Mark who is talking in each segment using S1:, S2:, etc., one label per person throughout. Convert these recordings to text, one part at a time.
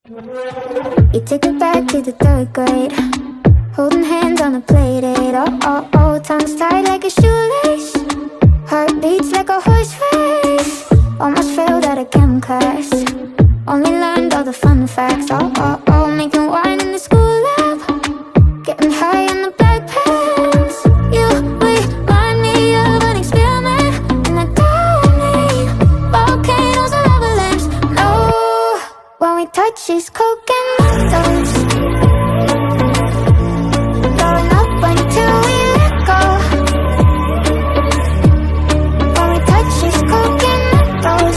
S1: You take it back to the third grade, holding hands on a playdate. Oh, oh, oh, tongues tied like a shoelace, heart beats like a horse race. Almost failed at a chem class, only learned all the fun facts. Oh, oh, oh, making wine in the school lab, getting high on the black pants. You remind me of an experiment in the domain, volcanoes and lava lamps. No, when we touch is Coke Mentos, blowing up until we let go. When we touch is Coke Mentos,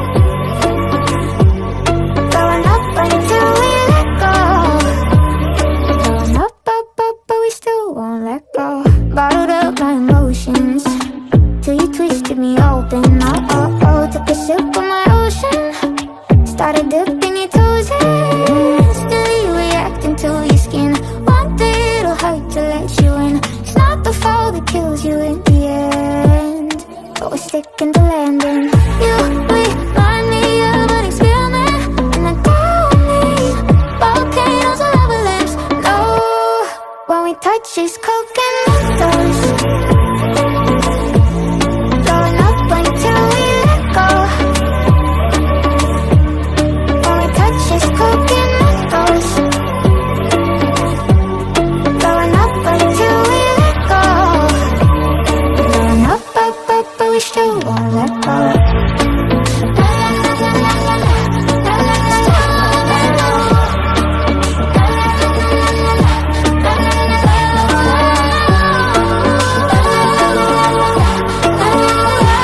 S1: blowing up until we let go. Blowing up, up, up, but we still won't let go. Bottled up my emotions till you twisted me open. Oh, oh, oh, took a sip of my ocean, started dipping your toes in, instantly reacting to your skin. One little hurt to let you in. It's not the fall that kills you in the end, but we're sticking to landing. You remind me of an experiment in the domain, volcanoes and lava lamps. No, when we touch is Coke and Mentos, blowing up until we let go. When we touch is Coke and Mentos, blowing up until we let go. Blowing up, up, up, but we still won't let go.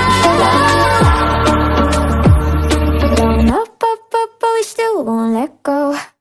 S1: Blowing up, up, up, but we still won't let go.